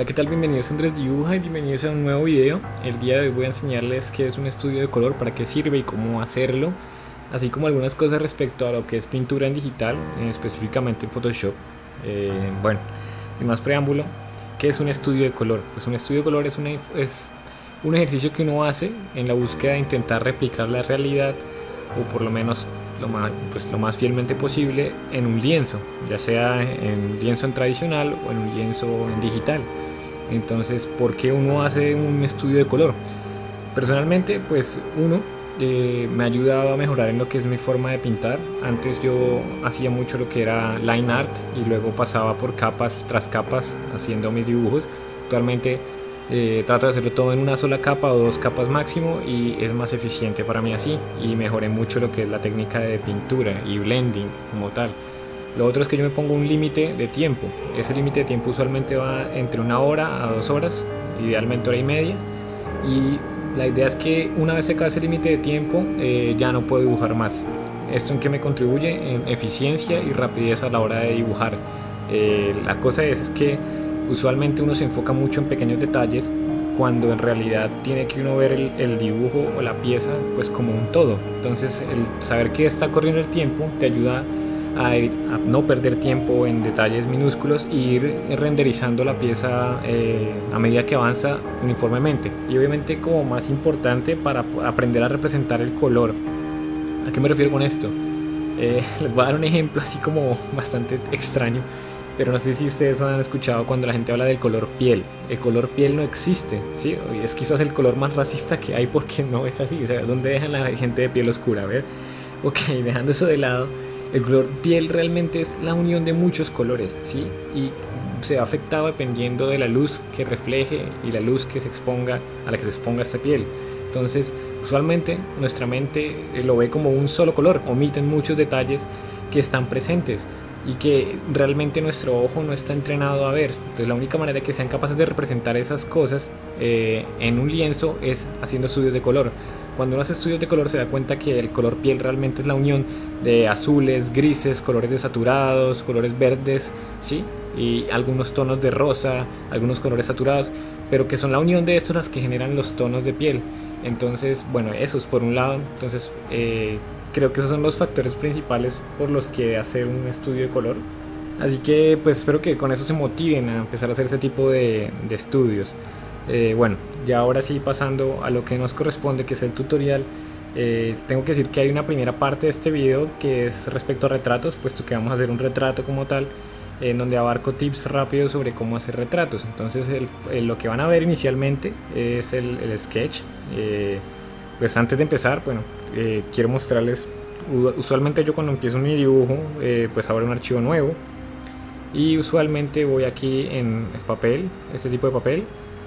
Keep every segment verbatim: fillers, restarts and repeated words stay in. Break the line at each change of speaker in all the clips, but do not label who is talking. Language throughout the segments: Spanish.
Hola, ¿qué tal? Bienvenidos a Andrés Dibuja y bienvenidos a un nuevo video. El día de hoy voy a enseñarles qué es un estudio de color, para qué sirve y cómo hacerlo, así como algunas cosas respecto a lo que es pintura en digital, eh, específicamente en Photoshop. Eh, bueno, sin más preámbulo, ¿qué es un estudio de color? Pues un estudio de color es, una, es un ejercicio que uno hace en la búsqueda de intentar replicar la realidad, o por lo menos lo más, pues, lo más fielmente posible en un lienzo, ya sea en lienzo en tradicional o en un lienzo en digital. Entonces, ¿por qué uno hace un estudio de color? Personalmente, pues uno eh, me ha ayudado a mejorar en lo que es mi forma de pintar. Antes yo hacía mucho lo que era line art y luego pasaba por capas tras capas haciendo mis dibujos. Actualmente eh, trato de hacerlo todo en una sola capa o dos capas máximo, y es más eficiente para mí así, y mejoré mucho lo que es la técnica de pintura y blending como tal. Lo otro es que yo me pongo un límite de tiempo. Ese límite de tiempo usualmente va entre una hora a dos horas, idealmente hora y media. Y la idea es que una vez se acabe ese límite de tiempo, eh, ya no puedo dibujar más. ¿Esto en qué me contribuye? En eficiencia y rapidez a la hora de dibujar. Eh, la cosa es, es que usualmente uno se enfoca mucho en pequeños detalles, cuando en realidad tiene que uno ver el, el dibujo o la pieza pues como un todo. Entonces el saber que está corriendo el tiempo te ayuda A, a no perder tiempo en detalles minúsculos e ir renderizando la pieza eh, a medida que avanza uniformemente. Y obviamente, como más importante, para aprender a representar el color. ¿A qué me refiero con esto? Eh, les voy a dar un ejemplo así como bastante extraño, pero no sé si ustedes han escuchado cuando la gente habla del color piel. El color piel no existe, ¿sí? Es quizás el color más racista que hay, porque no es así. O sea, ¿dónde dejan la gente de piel oscura? A ver, ok, dejando eso de lado, el color piel realmente es la unión de muchos colores, ¿sí? Y se va afectado dependiendo de la luz que refleje y la luz que se exponga, a la que se exponga esta piel. Entonces, usualmente nuestra mente lo ve como un solo color, omiten muchos detalles que están presentes y que realmente nuestro ojo no está entrenado a ver. Entonces, la única manera de que sean capaces de representar esas cosas eh, en un lienzo es haciendo estudios de color. Cuando uno hace estudios de color, se da cuenta que el color piel realmente es la unión de azules, grises, colores desaturados, colores verdes, ¿sí? Y algunos tonos de rosa, algunos colores saturados, pero que son la unión de estos las que generan los tonos de piel. Entonces, bueno, eso es por un lado. Entonces, eh, creo que esos son los factores principales por los que hacer un estudio de color. Así que, pues espero que con eso se motiven a empezar a hacer ese tipo de, de estudios. Eh, bueno, ya ahora sí, pasando a lo que nos corresponde, que es el tutorial. Eh, tengo que decir que hay una primera parte de este video que es respecto a retratos, puesto que vamos a hacer un retrato como tal, en donde abarco tips rápidos sobre cómo hacer retratos. Entonces el, el, lo que van a ver inicialmente es el, el sketch. Eh, pues antes de empezar, bueno, eh, quiero mostrarles, usualmente yo cuando empiezo mi dibujo, eh, pues abro un archivo nuevo, y usualmente voy aquí en el papel, este tipo de papel,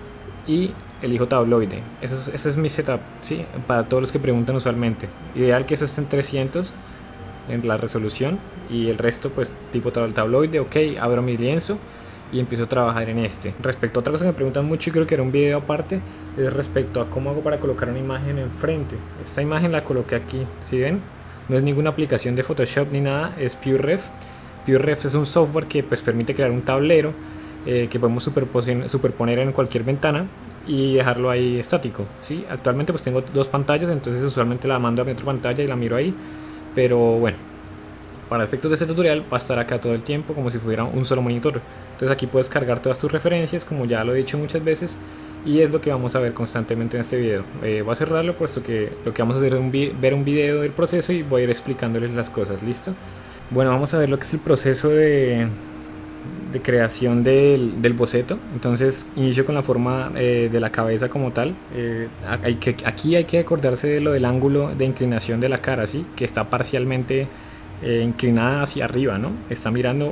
y elijo tabloide. Ese es, ese es mi setup, ¿sí? Para todos los que preguntan usualmente. Ideal que eso esté en trescientos en la resolución, y el resto pues tipo tabloide. Ok, abro mi lienzo y empiezo a trabajar en este. Respecto a otra cosa que me preguntan mucho, y creo que era un video aparte, es respecto a cómo hago para colocar una imagen enfrente. Esta imagen la coloqué aquí, ¿sí ven? No es ninguna aplicación de Photoshop ni nada, es PureRef. PureRef es un software que pues permite crear un tablero eh, que podemos superponer en cualquier ventana y dejarlo ahí estático, ¿sí? Actualmente pues tengo dos pantallas, entonces usualmente la mando a mi otra pantalla y la miro ahí, pero bueno, para efectos de este tutorial va a estar acá todo el tiempo como si fuera un solo monitor. Entonces aquí puedes cargar todas tus referencias, como ya lo he dicho muchas veces, y es lo que vamos a ver constantemente en este video. Eh, voy a cerrarlo, puesto que lo que vamos a hacer es un ver un video del proceso y voy a ir explicándoles las cosas. ¿Listo? Bueno, vamos a ver lo que es el proceso de de creación del, del boceto. Entonces inicio con la forma eh, de la cabeza como tal. Eh, hay que, aquí hay que acordarse de lo del ángulo de inclinación de la cara, ¿sí? Que está parcialmente eh, inclinada hacia arriba, ¿no? Está mirando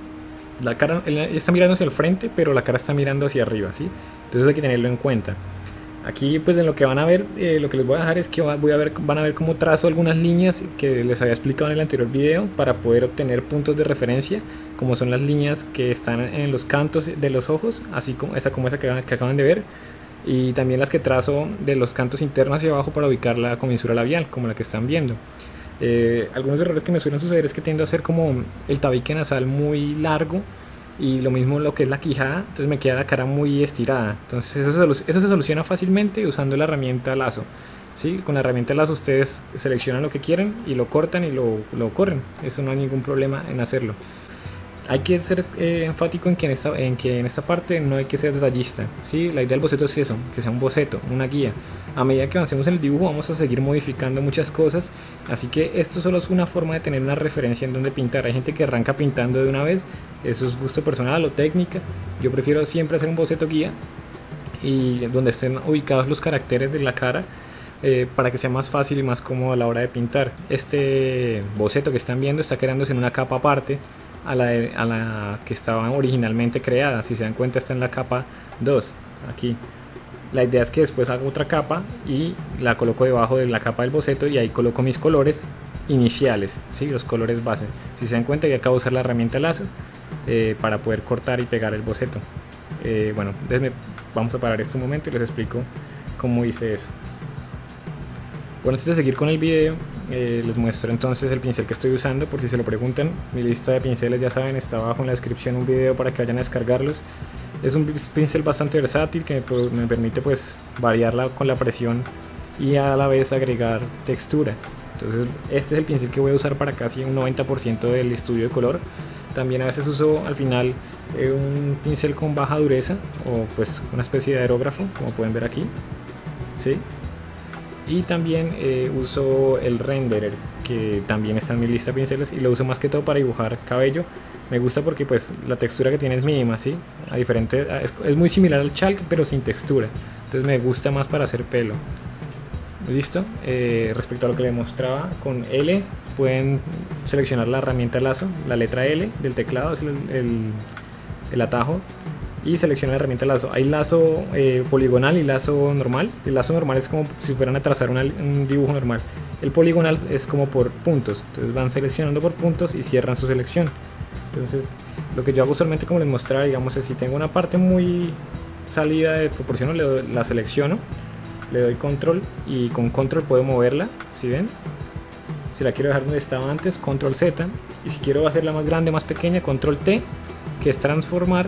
la cara, está mirando hacia el frente, pero la cara está mirando hacia arriba, ¿sí? Entonces hay que tenerlo en cuenta. Aquí pues en lo que van a ver, eh, lo que les voy a dejar es que voy a ver, van a ver cómo trazo algunas líneas que les había explicado en el anterior video, para poder obtener puntos de referencia, como son las líneas que están en los cantos de los ojos, así como esa, como esa que, que acaban de ver, y también las que trazo de los cantos internos hacia abajo para ubicar la comisura labial, como la que están viendo. Eh, algunos errores que me suelen suceder es que tiendo a hacer como el tabique nasal muy largo, y lo mismo lo que es la quijada, entonces me queda la cara muy estirada. Entonces eso, eso se soluciona fácilmente usando la herramienta lazo. ¿Sí? Con la herramienta lazo ustedes seleccionan lo que quieren y lo cortan y lo, lo corren, eso no hay ningún problema en hacerlo. Hay que ser eh, enfático en que en, esta, en que en esta parte no hay que ser detallista, ¿sí? La idea del boceto es eso, que sea un boceto, una guía. A medida que avancemos en el dibujo vamos a seguir modificando muchas cosas, así que esto solo es una forma de tener una referencia en donde pintar. Hay gente que arranca pintando de una vez, eso es gusto personal o técnica. Yo prefiero siempre hacer un boceto guía y donde estén ubicados los caracteres de la cara, Eh, para que sea más fácil y más cómodo a la hora de pintar. Este boceto que están viendo está creándose en una capa aparte a la, de, a la que estaba originalmente creada. Si se dan cuenta, está en la capa dos aquí. La idea es que después haga otra capa y la coloco debajo de la capa del boceto y ahí coloco mis colores iniciales, ¿sí? Los colores base. Si se dan cuenta, ya acabo de usar la herramienta lazo eh, para poder cortar y pegar el boceto. Eh, bueno, déjenme, vamos a parar este momento y les explico cómo hice eso. Bueno, antes de seguir con el video, eh, les muestro entonces el pincel que estoy usando, por si se lo preguntan. Mi lista de pinceles, ya saben, está abajo en la descripción un video para que vayan a descargarlos. Es un pincel bastante versátil que me, me permite pues variarla con la presión y a la vez agregar textura. Entonces este es el pincel que voy a usar para casi un noventa por ciento del estudio de color. También a veces uso al final eh, un pincel con baja dureza o pues una especie de aerógrafo, como pueden ver aquí, ¿sí? Y también eh, uso el renderer, que también está en mi lista de pinceles, y lo uso más que todo para dibujar cabello. Me gusta porque pues la textura que tiene es mínima, ¿sí? A diferente, es, es muy similar al chalk pero sin textura, entonces me gusta más para hacer pelo. Listo. Eh, respecto a lo que les mostraba, con L pueden seleccionar la herramienta lazo, la letra L del teclado es el, el, el atajo, y selecciona la herramienta lazo. Hay lazo eh, poligonal y lazo normal. El lazo normal es como si fueran a trazar una, un dibujo normal. El poligonal es como por puntos, entonces van seleccionando por puntos y cierran su selección. Entonces lo que yo hago usualmente, como les mostraba, digamos, es si tengo una parte muy salida de proporción, le doy, la selecciono, le doy control y con control puedo moverla, ¿sí ven? Si la quiero dejar donde estaba antes, control Z, y si quiero hacerla más grande o más pequeña, control T, que es transformar,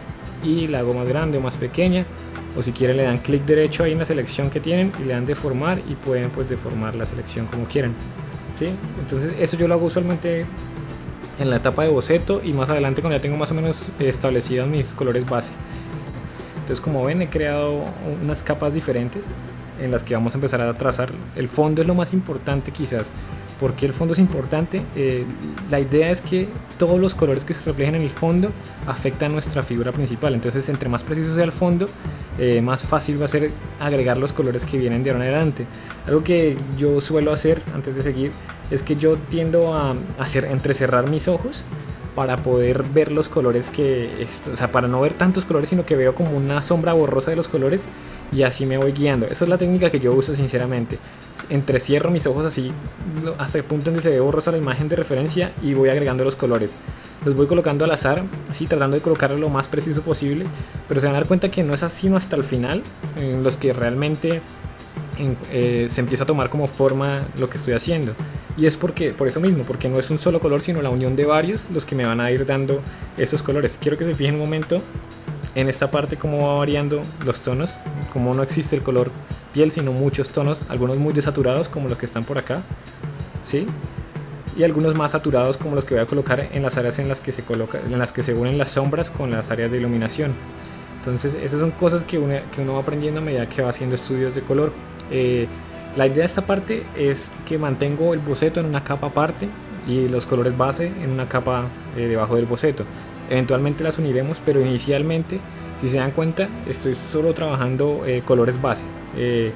y la hago más grande o más pequeña, o si quieren le dan clic derecho ahí en la selección que tienen y le dan deformar y pueden pues deformar la selección como quieran, ¿sí? Entonces eso yo lo hago usualmente en la etapa de boceto y más adelante cuando ya tengo más o menos establecidos mis colores base. Entonces, como ven, he creado unas capas diferentes en las que vamos a empezar a trazar. El fondo es lo más importante quizás. ¿Por qué el fondo es importante? Eh, la idea es que todos los colores que se reflejen en el fondo afectan nuestra figura principal. Entonces, entre más preciso sea el fondo, eh, más fácil va a ser agregar los colores que vienen de ahora en adelante. Algo que yo suelo hacer antes de seguir es que yo tiendo a hacer entrecerrar mis ojos para poder ver los colores que, o sea, para no ver tantos colores, sino que veo como una sombra borrosa de los colores y así me voy guiando. Esa es la técnica que yo uso sinceramente. Entrecierro mis ojos así hasta el punto en que se ve borrosa la imagen de referencia y voy agregando los colores. Los voy colocando al azar, así tratando de colocarlo lo más preciso posible, pero se van a dar cuenta que no es así sino hasta el final, en los que realmente en, eh, se empieza a tomar como forma lo que estoy haciendo. Y es porque, por eso mismo, porque no es un solo color, sino la unión de varios los que me van a ir dando esos colores. Quiero que se fijen un momento en esta parte cómo va variando los tonos, como no existe el color piel, sino muchos tonos, algunos muy desaturados como los que están por acá, ¿sí? Y algunos más saturados como los que voy a colocar en las áreas en las que se coloca, en las que se unen las sombras con las áreas de iluminación. Entonces esas son cosas que uno, que uno va aprendiendo a medida que va haciendo estudios de color. Eh, La idea de esta parte es que mantengo el boceto en una capa aparte y los colores base en una capa eh, debajo del boceto. Eventualmente las uniremos, pero inicialmente, si se dan cuenta, estoy solo trabajando eh, colores base. Eh,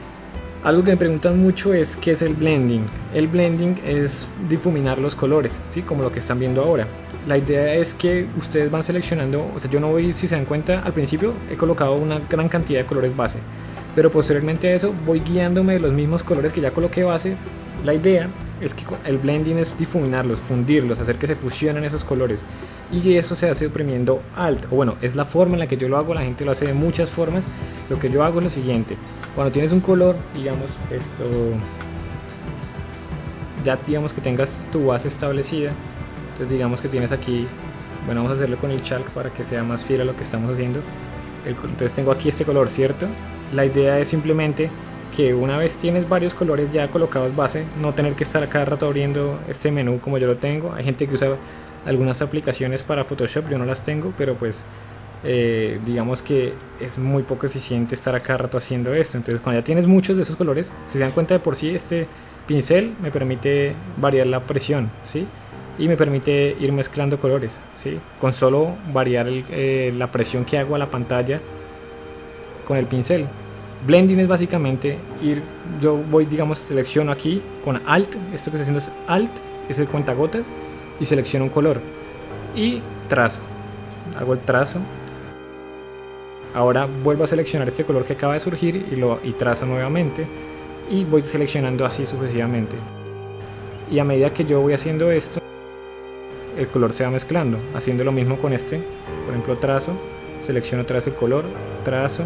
algo que me preguntan mucho es qué es el blending. El blending es difuminar los colores, ¿sí? Como lo que están viendo ahora. La idea es que ustedes van seleccionando, o sea, yo no voy, si se dan cuenta, al principio he colocado una gran cantidad de colores base, pero posteriormente a eso voy guiándome de los mismos colores que ya coloqué base. La idea es que el blending es difuminarlos, fundirlos, hacer que se fusionen esos colores, y eso se hace oprimiendo Alt, o bueno, es la forma en la que yo lo hago. La gente lo hace de muchas formas. Lo que yo hago es lo siguiente: cuando tienes un color, digamos esto, ya digamos que tengas tu base establecida, entonces digamos que tienes aquí Bueno, vamos a hacerlo con el chalk para que sea más fiel a lo que estamos haciendo. El, entonces tengo aquí este color, ¿cierto? La idea es simplemente que una vez tienes varios colores ya colocados base, no tener que estar a cada rato abriendo este menú como yo lo tengo. Hay gente que usa algunas aplicaciones para Photoshop, yo no las tengo, pero pues eh, digamos que es muy poco eficiente estar a cada rato haciendo esto. Entonces cuando ya tienes muchos de esos colores, si se dan cuenta, de por sí este pincel me permite variar la presión, ¿sí? Y me permite ir mezclando colores, ¿sí? Con solo variar el, eh, la presión que hago a la pantalla con el pincel. Blending es básicamente ir, yo voy, digamos, selecciono aquí con Alt, esto que estoy haciendo es Alt, es el cuentagotas, y selecciono un color y trazo, hago el trazo. Ahora vuelvo a seleccionar este color que acaba de surgir y, lo, y trazo nuevamente, y voy seleccionando así sucesivamente. Y a medida que yo voy haciendo esto, el color se va mezclando, haciendo lo mismo con este. Por ejemplo, trazo, selecciono otra vez el color, trazo,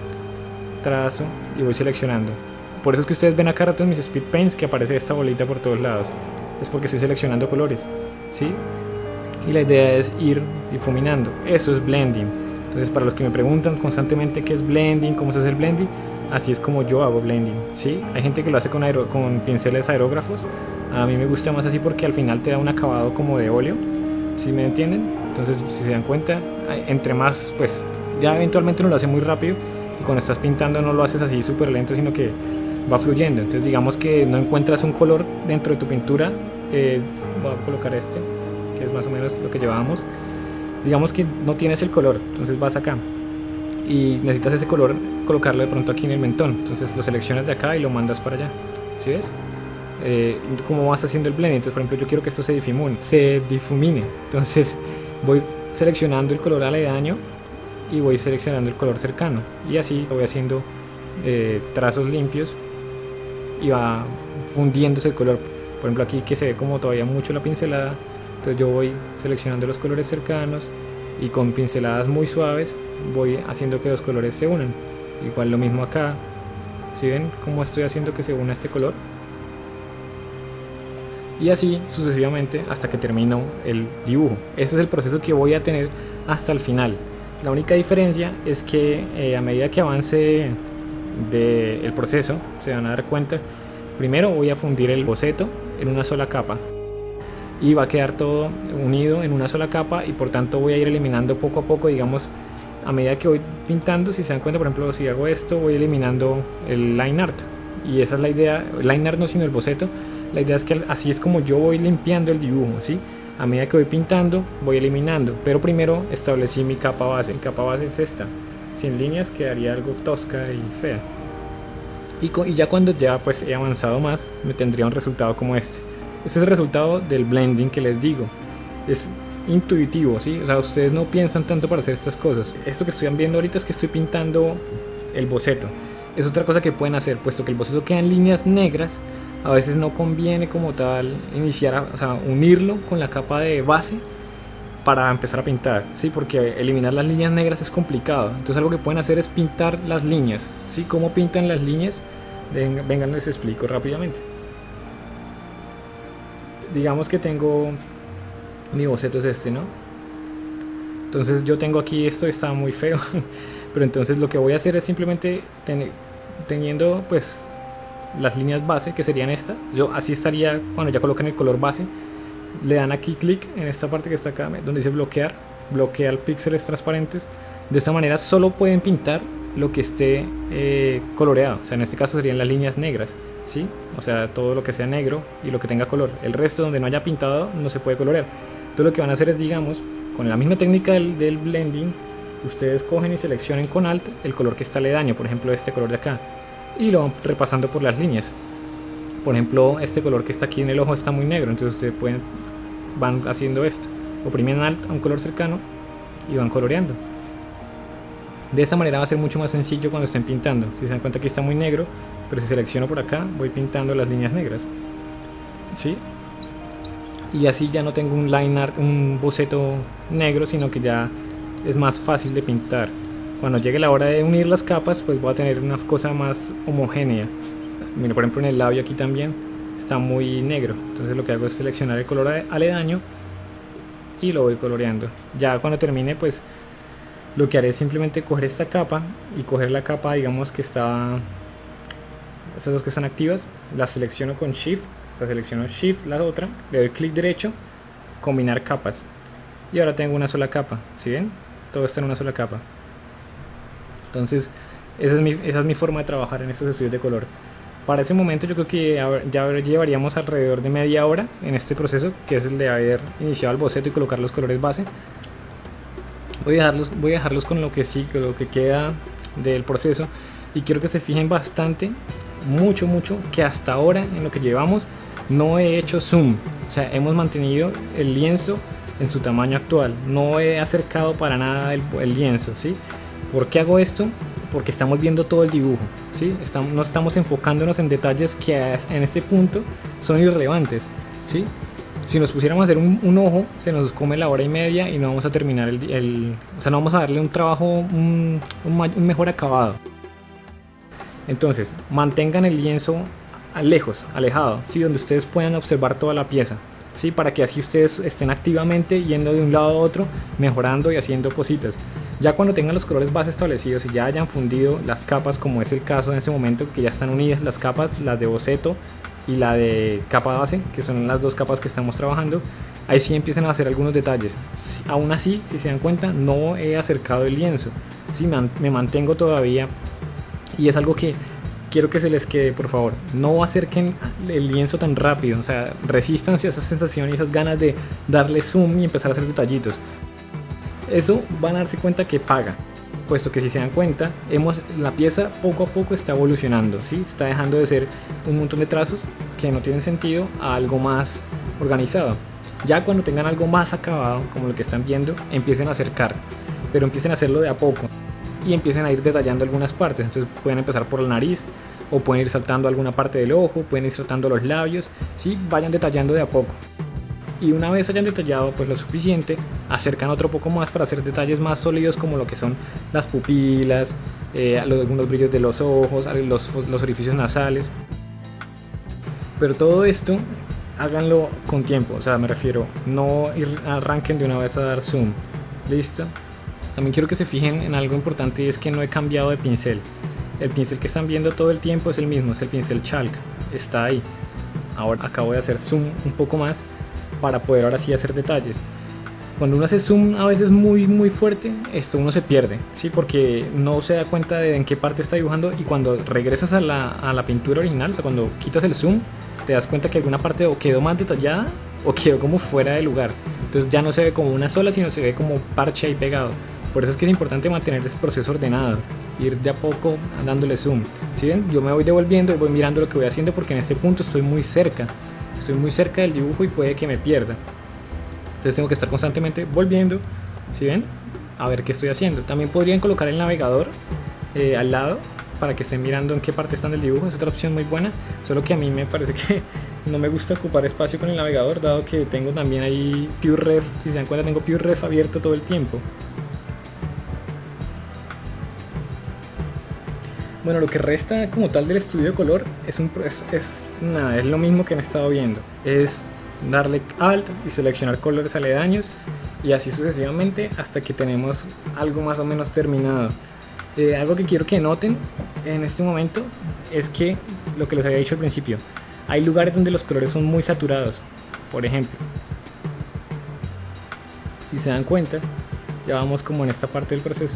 trazo y voy seleccionando. Por eso es que ustedes ven acá rato en mis speed paints que aparece esta bolita por todos lados, es porque estoy seleccionando colores, ¿sí? Y la idea es ir difuminando. Eso es blending. Entonces, para los que me preguntan constantemente qué es blending, cómo se hace el blending, así es como yo hago blending, ¿sí? Hay gente que lo hace con, aero, con pinceles aerógrafos. A mí me gusta más así porque al final te da un acabado como de óleo, ¿sí me entienden? Entonces, si se dan cuenta, entre más, pues ya eventualmente uno lo hace muy rápido, y cuando estás pintando no lo haces así súper lento, sino que va fluyendo. Entonces digamos que no encuentras un color dentro de tu pintura, eh, voy a colocar este, que es más o menos lo que llevábamos. Digamos que no tienes el color, entonces vas acá y necesitas ese color, colocarlo de pronto aquí en el mentón. Entonces lo seleccionas de acá y lo mandas para allá, ¿sí ves? Eh, ¿Cómo vas haciendo el blending? Entonces, por ejemplo, yo quiero que esto se difumine, se difumine. Entonces voy seleccionando el color aledaño y voy seleccionando el color cercano, y así voy haciendo eh, trazos limpios y va fundiéndose el color. Por ejemplo, aquí que se ve como todavía mucho la pincelada, entonces yo voy seleccionando los colores cercanos y con pinceladas muy suaves voy haciendo que los colores se unan. Igual lo mismo acá, ¿sí ven cómo estoy haciendo que se una este color? Y así sucesivamente hasta que termino el dibujo. Ese es el proceso que voy a tener hasta el final. La única diferencia es que eh, a medida que avance de el proceso, se van a dar cuenta, primero voy a fundir el boceto en una sola capa y va a quedar todo unido en una sola capa, y por tanto voy a ir eliminando poco a poco, digamos, a medida que voy pintando. Si se dan cuenta, por ejemplo, si hago esto, voy eliminando el line art, y esa es la idea. El line art no, sino el boceto. La idea es que así es como yo voy limpiando el dibujo, ¿sí? A medida que voy pintando, voy eliminando, pero primero establecí mi capa base. Mi capa base es esta, sin líneas quedaría algo tosca y fea. Y, y ya cuando ya pues he avanzado más, me tendría un resultado como este. Este es el resultado del blending que les digo. Es intuitivo, ¿sí? O sea, ustedes no piensan tanto para hacer estas cosas. Esto que estoy viendo ahorita es que estoy pintando el boceto. Es otra cosa que pueden hacer, puesto que el boceto queda en líneas negras. A veces no conviene como tal iniciar, a, o sea, unirlo con la capa de base para empezar a pintar, ¿sí? Porque eliminar las líneas negras es complicado. Entonces algo que pueden hacer es pintar las líneas, ¿sí? ¿Cómo pintan las líneas? Vengan, vengan les explico rápidamente. Digamos que tengo mi boceto es este, ¿no? Entonces yo tengo aquí esto, está muy feo, pero entonces lo que voy a hacer es simplemente ten, teniendo pues las líneas base, que serían esta, yo así estaría cuando ya coloquen el color base. Le dan aquí clic en esta parte que está acá donde dice bloquear, bloquea píxeles transparentes. De esta manera solo pueden pintar lo que esté eh, coloreado, o sea, en este caso serían las líneas negras, ¿sí? O sea, todo lo que sea negro y lo que tenga color. El resto donde no haya pintado no se puede colorear. Entonces lo que van a hacer es, digamos, con la misma técnica del, del blending, ustedes cogen y seleccionen con Alt el color que está aledaño, por ejemplo este color de acá, y lo van repasando por las líneas. Por ejemplo, este color que está aquí en el ojo está muy negro, entonces ustedes pueden, van haciendo esto, oprimen Alt a un color cercano y van coloreando. De esta manera va a ser mucho más sencillo cuando estén pintando. Si se dan cuenta que está muy negro, pero si selecciono por acá voy pintando las líneas negras, ¿sí? Y así ya no tengo un line art, un boceto negro, sino que ya es más fácil de pintar. Cuando llegue la hora de unir las capas, pues voy a tener una cosa más homogénea. Mira, por ejemplo, en el labio aquí también está muy negro, entonces lo que hago es seleccionar el color aledaño y lo voy coloreando. Ya cuando termine, pues lo que haré es simplemente coger esta capa y coger la capa, digamos que está, estas dos que están activas, las selecciono con Shift, o sea, selecciono Shift, la otra, le doy clic derecho, combinar capas, y ahora tengo una sola capa. ¿Sí ven? Todo está en una sola capa. Entonces esa es mi, esa es mi forma de trabajar en estos estudios de color. Para ese momento yo creo que ya llevaríamos alrededor de media hora en este proceso, que es el de haber iniciado el boceto y colocar los colores base. Voy a dejarlos, voy a dejarlos con lo que sí, con lo que queda del proceso, y quiero que se fijen bastante, mucho, mucho, que hasta ahora en lo que llevamos no he hecho zoom, o sea, hemos mantenido el lienzo en su tamaño actual, no he acercado para nada el, el lienzo, ¿sí? ¿Por qué hago esto? Porque estamos viendo todo el dibujo, ¿sí? Estamos, no estamos enfocándonos en detalles que en este punto son irrelevantes, ¿sí? Si nos pusiéramos a hacer un, un ojo, se nos come la hora y media y no vamos a terminar el, el o sea, no vamos a darle un trabajo, un, un, un mejor acabado. Entonces, mantengan el lienzo lejos, alejado, ¿sí? Donde ustedes puedan observar toda la pieza, ¿sí? Para que así ustedes estén activamente yendo de un lado a otro, mejorando y haciendo cositas. Ya cuando tengan los colores base establecidos y ya hayan fundido las capas, como es el caso en este momento, que ya están unidas las capas, las de boceto y la de capa base, que son las dos capas que estamos trabajando, ahí sí empiezan a hacer algunos detalles. Aún así, si se dan cuenta, no he acercado el lienzo, ¿sí? Me mantengo todavía, y es algo que quiero que se les quede, por favor. No acerquen el lienzo tan rápido, o sea, resístanse a esa sensación y esas ganas de darle zoom y empezar a hacer detallitos. Eso van a darse cuenta que paga, puesto que si se dan cuenta, hemos, la pieza poco a poco está evolucionando, ¿sí? Está dejando de ser un montón de trazos que no tienen sentido a algo más organizado. Ya cuando tengan algo más acabado, como lo que están viendo, empiecen a acercar, pero empiecen a hacerlo de a poco y empiecen a ir detallando algunas partes. Entonces pueden empezar por la nariz, o pueden ir saltando alguna parte del ojo, pueden ir saltando los labios, ¿sí? Vayan detallando de a poco. Y una vez hayan detallado pues lo suficiente, acercan otro poco más para hacer detalles más sólidos, como lo que son las pupilas, eh, los, algunos brillos de los ojos, los, los orificios nasales. Pero todo esto háganlo con tiempo, o sea, me refiero, no ir, arranquen de una vez a dar zoom. ¿Listo? También quiero que se fijen en algo importante, y es que no he cambiado de pincel. El pincel que están viendo todo el tiempo es el mismo, es el pincel Chalk, está ahí. Ahora acabo de hacer zoom un poco más para poder ahora sí hacer detalles. Cuando uno hace zoom a veces muy muy fuerte, esto uno se pierde, ¿sí? Porque no se da cuenta de en qué parte está dibujando, y cuando regresas a la, a la pintura original, o sea, cuando quitas el zoom, te das cuenta que alguna parte o quedó más detallada o quedó como fuera de lugar. Entonces ya no se ve como una sola, sino se ve como parche ahí pegado. Por eso es que es importante mantener el proceso ordenado, ir de a poco dándole zoom. ¿Sí ven? Yo me voy devolviendo y voy mirando lo que voy haciendo, porque en este punto estoy muy cerca. Estoy muy cerca del dibujo y puede que me pierda. Entonces tengo que estar constantemente volviendo, ¿sí ven? A ver qué estoy haciendo. También podrían colocar el navegador eh, al lado, para que estén mirando en qué parte están del dibujo. Es otra opción muy buena, solo que a mí me parece que no me gusta ocupar espacio con el navegador, dado que tengo también ahí PureRef. Si se dan cuenta, tengo PureRef abierto todo el tiempo. Bueno, lo que resta como tal del estudio de color es, un, es, es, nada, es lo mismo que han estado viendo. Es darle Alt y seleccionar colores aledaños, y así sucesivamente hasta que tenemos algo más o menos terminado. Eh, algo que quiero que noten en este momento es que, lo que les había dicho al principio, hay lugares donde los colores son muy saturados. Por ejemplo, si se dan cuenta, ya vamos como en esta parte del proceso.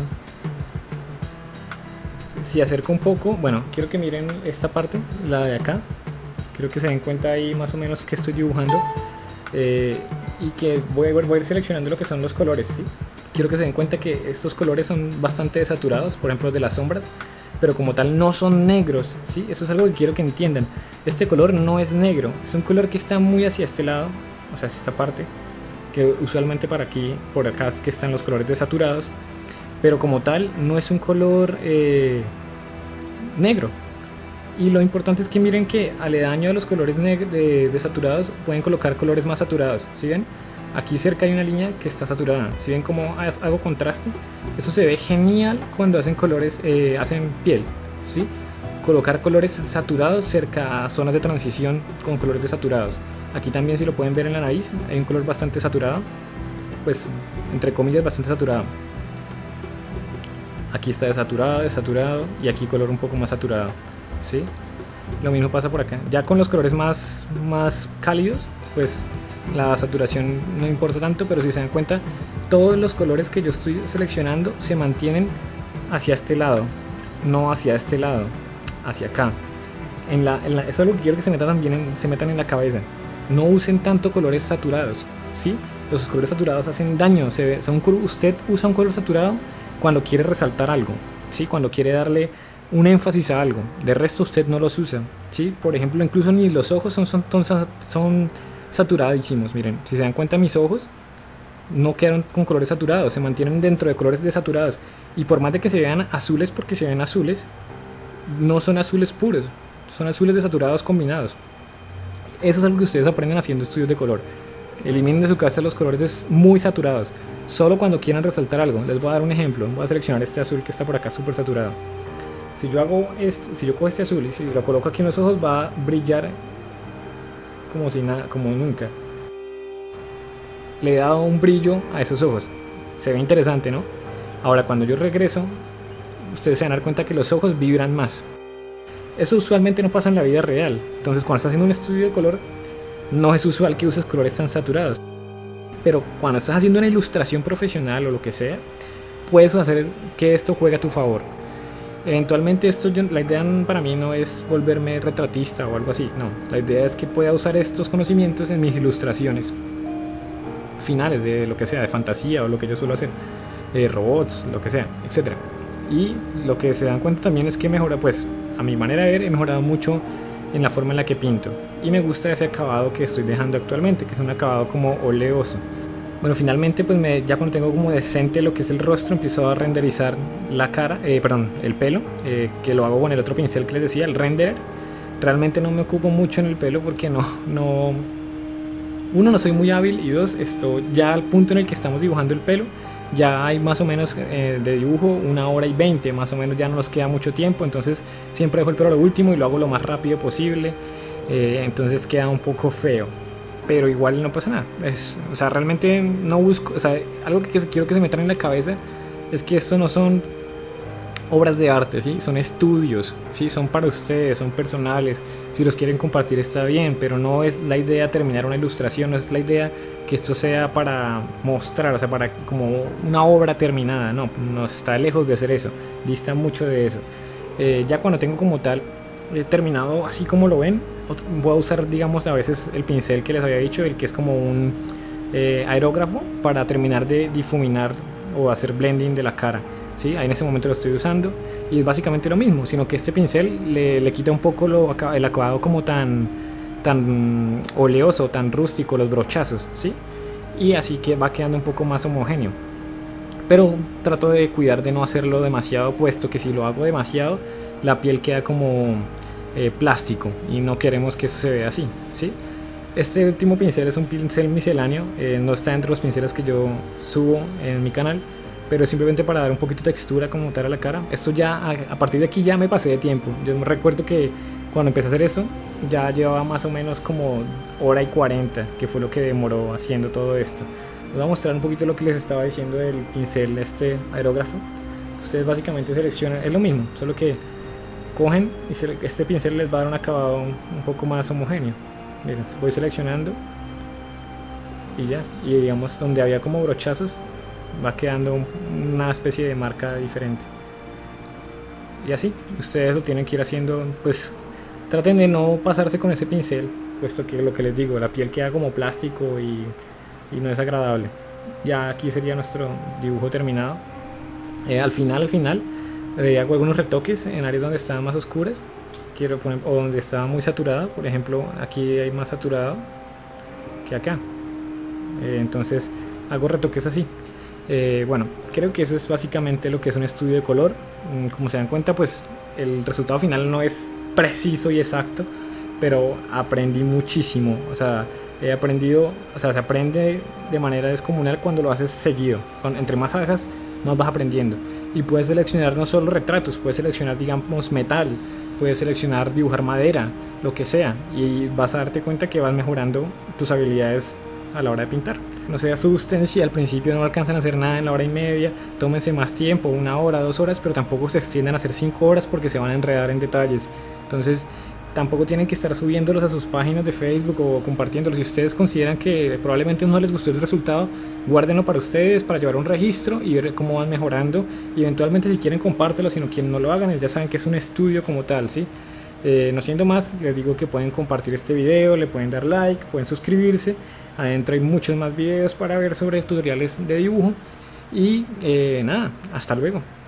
Si acerco un poco, bueno, quiero que miren esta parte, la de acá. Quiero que se den cuenta ahí más o menos que estoy dibujando, eh, y que voy, voy a ir seleccionando lo que son los colores, ¿sí? Quiero que se den cuenta que estos colores son bastante desaturados, por ejemplo de las sombras, pero como tal no son negros, ¿sí? Eso es algo que quiero que entiendan. Este color no es negro, es un color que está muy hacia este lado, o sea, hacia esta parte, que usualmente para aquí, por acá es que están los colores desaturados, pero como tal no es un color eh, negro. Y lo importante es que miren que aledaño a los colores de, de saturados pueden colocar colores más saturados, ¿sí ven? Aquí cerca hay una línea que está saturada, ¿sí ven cómo hago contraste? Eso se ve genial cuando hacen colores, eh, hacen piel, ¿sí? Colocar colores saturados cerca a zonas de transición con colores desaturados. Aquí también, si lo pueden ver en la nariz, hay un color bastante saturado. pues entre comillas bastante saturado. Aquí está desaturado, desaturado y aquí color un poco más saturado, ¿sí? Lo mismo pasa por acá. Ya con los colores más, más cálidos, pues la saturación no importa tanto, pero si se dan cuenta, todos los colores que yo estoy seleccionando se mantienen hacia este lado, no hacia este lado, hacia acá. En la, en la, eso es algo que quiero que se metan también en, se metan en la cabeza. No usen tanto colores saturados, ¿sí? Los colores saturados hacen daño. Se ve, son, usted usa un color saturado cuando quiere resaltar algo, ¿sí? Cuando quiere darle un énfasis a algo. De resto usted no los usa, ¿sí? Por ejemplo, incluso ni los ojos son, son, son, son saturadísimos. Miren, si se dan cuenta, mis ojos no quedaron con colores saturados, se mantienen dentro de colores desaturados. Y por más de que se vean azules, porque se ven azules, no son azules puros, son azules desaturados combinados. Eso es algo que ustedes aprenden haciendo estudios de color. Eliminen de su casa los colores muy saturados, solo cuando quieran resaltar algo. Les voy a dar un ejemplo. Voy a seleccionar este azul que está por acá, súper saturado. Si yo hago este, si yo cojo este azul y si lo coloco aquí en los ojos, va a brillar como si nada, como nunca. Le he dado un brillo a esos ojos. Se ve interesante, ¿no? Ahora cuando yo regreso, ustedes se van a dar cuenta que los ojos vibran más. Eso usualmente no pasa en la vida real. Entonces cuando estás haciendo un estudio de color, no es usual que uses colores tan saturados. Pero cuando estás haciendo una ilustración profesional o lo que sea, puedes hacer que esto juegue a tu favor. Eventualmente esto, yo, la idea para mí no es volverme retratista o algo así. No, la idea es que pueda usar estos conocimientos en mis ilustraciones finales de lo que sea, de fantasía o lo que yo suelo hacer, de robots, lo que sea, etcétera. Y lo que se dan cuenta también es que mejora, pues a mi manera de ver, he mejorado mucho en la forma en la que pinto y me gusta ese acabado que estoy dejando actualmente, que es un acabado como oleoso. Bueno, finalmente pues me, ya cuando tengo como decente lo que es el rostro, empiezo a renderizar la cara, eh, perdón, el pelo, eh, que lo hago con el otro pincel que les decía, el renderer. Realmente no me ocupo mucho en el pelo porque no, no, uno, no soy muy hábil, y dos, esto ya al punto en el que estamos dibujando el pelo, ya hay más o menos eh, de dibujo una hora y veinte, más o menos ya no nos queda mucho tiempo, entonces siempre dejo el pelo a lo último y lo hago lo más rápido posible, eh, entonces queda un poco feo, pero igual no pasa nada. Es, o sea, realmente no busco, o sea, algo que, que quiero que se metan en la cabeza es que esto no son obras de arte, ¿sí? Son estudios, ¿sí? Son para ustedes, son personales. Si los quieren compartir está bien, pero no es la idea terminar una ilustración, no es la idea que esto sea para mostrar, o sea, para como una obra terminada. No, no está lejos de hacer eso, dista mucho de eso. Eh, ya cuando tengo como tal eh, terminado así como lo ven, voy a usar, digamos, a veces el pincel que les había dicho, el que es como un eh, aerógrafo, para terminar de difuminar o hacer blending de la cara. ¿Sí? Ahí en ese momento lo estoy usando y es básicamente lo mismo, sino que este pincel le, le quita un poco lo, el acabado como tan, tan oleoso, tan rústico, los brochazos, ¿sí? Y así que va quedando un poco más homogéneo. Pero trato de cuidar de no hacerlo demasiado, puesto que si lo hago demasiado, la piel queda como eh, plástico y no queremos que eso se vea así, ¿sí? Este último pincel es un pincel misceláneo, eh, no está entre los pinceles que yo subo en mi canal, pero es simplemente para dar un poquito de textura como tal a la cara. Esto ya, a, a partir de aquí ya me pasé de tiempo. Yo me recuerdo que cuando empecé a hacer eso, ya llevaba más o menos como hora y cuarenta, que fue lo que demoró haciendo todo esto. Les voy a mostrar un poquito lo que les estaba diciendo del pincel este aerógrafo. Ustedes básicamente seleccionan, es lo mismo, solo que cogen y se, este pincel les va a dar un acabado un, un poco más homogéneo. Miren, voy seleccionando y ya, y digamos donde había como brochazos, va quedando una especie de marca diferente. Y así, ustedes lo tienen que ir haciendo, pues traten de no pasarse con ese pincel, puesto que lo que les digo, la piel queda como plástico y, y no es agradable. Ya aquí sería nuestro dibujo terminado. Eh, al final, al final, eh, hago algunos retoques en áreas donde estaban más oscuras, quiero poner, o donde estaba muy saturado. Por ejemplo, aquí hay más saturado que acá. Eh, entonces hago retoques así. Eh, bueno, creo que eso es básicamente lo que es un estudio de color. Como se dan cuenta, pues el resultado final no es preciso y exacto, pero aprendí muchísimo. O sea, he aprendido, o sea, se aprende de manera descomunal cuando lo haces seguido. Entre más hagas, más vas aprendiendo. Y puedes seleccionar no solo retratos, puedes seleccionar, digamos, metal, puedes seleccionar dibujar madera, lo que sea, y vas a darte cuenta que vas mejorando tus habilidades a la hora de pintar. No se asusten si al principio no alcanzan a hacer nada en la hora y media, tómense más tiempo, una hora, dos horas, pero tampoco se extiendan a hacer cinco horas porque se van a enredar en detalles. Entonces tampoco tienen que estar subiéndolos a sus páginas de Facebook o compartiéndolos. Si ustedes consideran que probablemente no les gustó el resultado, guárdenlo para ustedes, para llevar un registro y ver cómo van mejorando, y eventualmente si quieren compártelo, si no quieren no lo hagan, ya saben que es un estudio como tal, ¿sí? Eh, no siendo más, les digo que pueden compartir este video, le pueden dar like, pueden suscribirse. Adentro hay muchos más videos para ver sobre tutoriales de dibujo. Y eh, nada, hasta luego.